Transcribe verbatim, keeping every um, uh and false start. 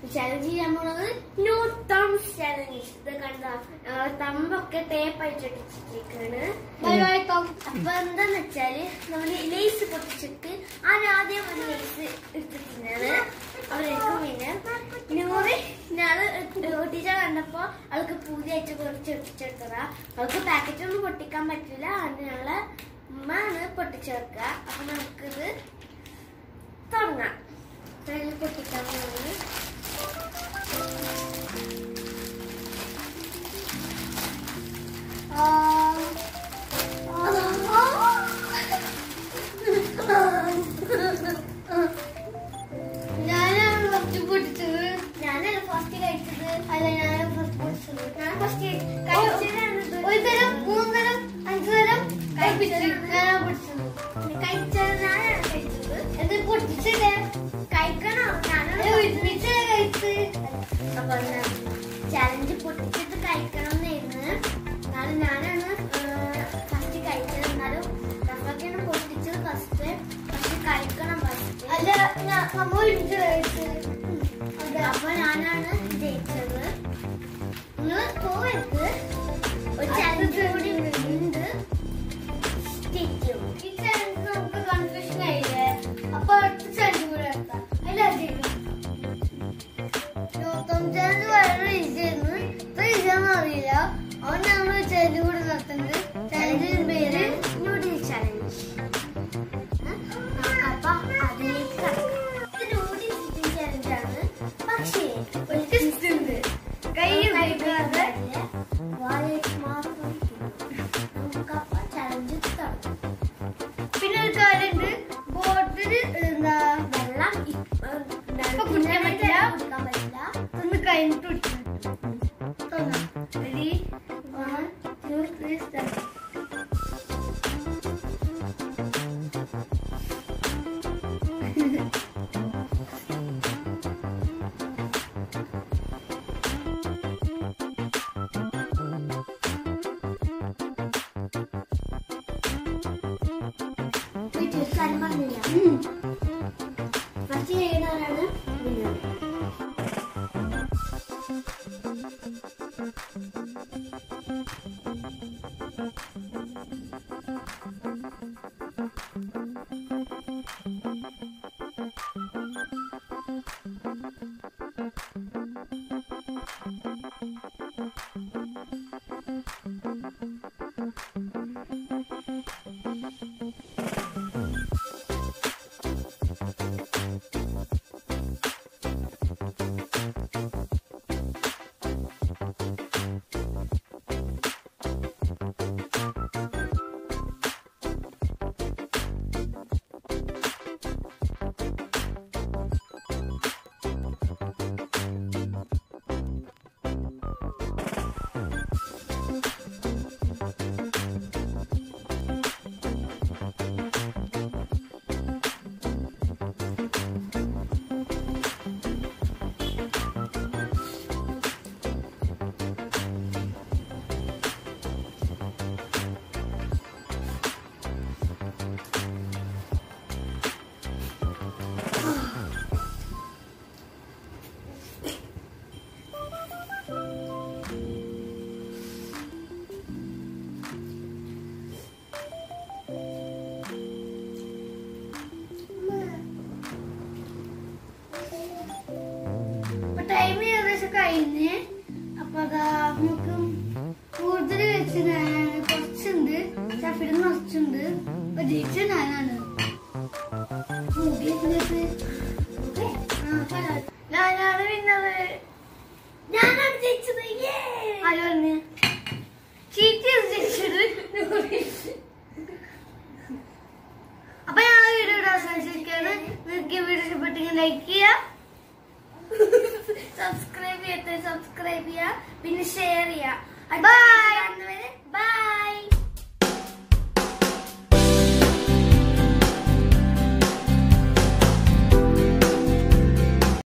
Challenge ചെയ്യാൻ പോണത് no thumbs challenge. ഇത് കണ്ട തമ്പൊക്കെ ടേപ്പ് അയച്ചിട്ടിരിക്കാണ്. അപ്പൊ എന്താന്ന് വെച്ചാല് നമ്മള് ലേസ് പൊട്ടിച്ചിട്ട് ആദ്യം ഒരു ലേസ് എടുത്തിട്ടുണ്ടാണ്. അവരെടുക്കും. പിന്നെ നൂറ് ഞാള് ഒട്ടിച്ച കണ്ടപ്പോ അവൾക്ക് പൂതിയായിട്ട് കുറച്ച് ഒട്ടിച്ചെടുത്തതാ. അവൾക്ക് പാക്കറ്റ് ഒന്നും പൊട്ടിക്കാൻ പറ്റില്ല. അത് ഞങ്ങളെ ഉമ്മാണ് പൊട്ടിച്ചെടുക്ക. അപ്പൊ നമുക്കിത് തുടങ്ങാം. പൊട്ടിക്കാൻ പോകുന്നത് ഞാനാണ് ഫസ്റ്റ് പൊട്ടിച്ചത്. ഞാനല്ല ഫസ്റ്റ് കഴിച്ചത്. അല്ല ഞാനാണ് ഫസ്റ്റ് പൊട്ടിച്ചത്. ഞാൻ ഫസ്റ്റ് കഴിച്ചതാണ്. ഒരു തരം മൂന്ന് തരം അഞ്ചു തരം കഴിപ്പിച്ചത് ഞാനാണ് പൊട്ടിച്ചത്. കഴിച്ചത് ഞാനാണ് കഴിച്ചത്. എന്ത് പൊട്ടിച്ചത് കഴിക്കണോ? ഞാനാണ് ഒരുമിച്ച് കഴിച്ചത്. അപ്പൊ ചലഞ്ച് പൊട്ടിച്ചിട്ട് കഴിക്കണം എന്നായിരുന്നു. എന്നാലും ഞാനാണ് ഫസ്റ്റ് കഴിച്ചത്. എന്നാലും നമ്മളൊക്കെയാണ് പൊട്ടിച്ചത് ഫസ്റ്റ്. പക്ഷെ കഴിക്കണം ഫസ്റ്റ്. അല്ല നമ്മൾ ഒരുമിച്ച് കഴിച്ചത്. അപ്പൊ ഞാനാണ് ജയിച്ചത്. നിങ്ങൾ പോകരുത്. ഒരു ചലഞ്ച് കൂടി ഉണ്ട്. ഈ ചലഞ്ച് നമുക്ക് കൺഫ്യൂഷൻ ആയില്ലേ? അപ്പൊ അടുത്ത ചലഞ്ച് കൂടെ എടുത്താം. അതിലധികം ചലഞ്ച് വളരെ ഈസിയായിരുന്നു. ഇത്ര ഈസിയാന്ന് അറിയില്ല. അവൻ ഞങ്ങൾ ചലഞ്ച് കൂടെ നടത്തുന്നത്. ചലഞ്ചിന്റെ പേര് നൂഡിൽസ് ചലഞ്ച്. അപ്പൊ അതിലേക്ക് കടക്കാം. ഇത് നൂഡിൽസ് ചലഞ്ചാണ്. പക്ഷേ ഒരു ടെസ്റ്റ് ഉണ്ട്. കൈ ഉപയോഗിക്കാതെ വാലേക്ക് മാത്രം നമുക്ക് അപ്പൊ ചലഞ്ച് തുടങ്ങാം. പിന്നെ ഒരു കാര്യമുണ്ട്. ബോട്ടില് എന്താ വെള്ളം കുടിക്കാൻ പറ്റില്ല. കുടിക്കാൻ പറ്റില്ല. ഒന്ന് കഴിഞ്ഞിട്ട് കുടിക്കാൻ തുടങ്ങാം. Ready? One two three start. First ചെയ്യുന്നവരാണ് വിന്നർ. ടൈം ഏകദേശം കഴിഞ്ഞ്. അപ്പൊ അതാ നമുക്ക് കൂടുതൽ വെച്ച് കുറച്ചുണ്ട്. ഷഫീഡ് നിറച്ചുണ്ട്. അപ്പൊ ജയിച്ച ഞാനാണ്. ഞാനാണ് പിന്നത്. ഞാനാണ് ജയിച്ചത്. ആരോ പറഞ്ഞ് ചീറ്റ് ജയിച്ചത്. അപ്പൊ ഞാൻ വീഡിയോ അവസാനിച്ചിരിക്കുകയാണ്. നിങ്ങൾക്ക് വീഡിയോ ഇഷ്ടപ്പെട്ടെങ്കിൽ ലൈക്ക് ചെയ്യാം, സബ്സ്ക്രൈബ് ചെയ്യാത്ത സബ്സ്ക്രൈബ് ചെയ്യാ, പിന്നെ ഷെയർ ചെയ്യാ. Bye by.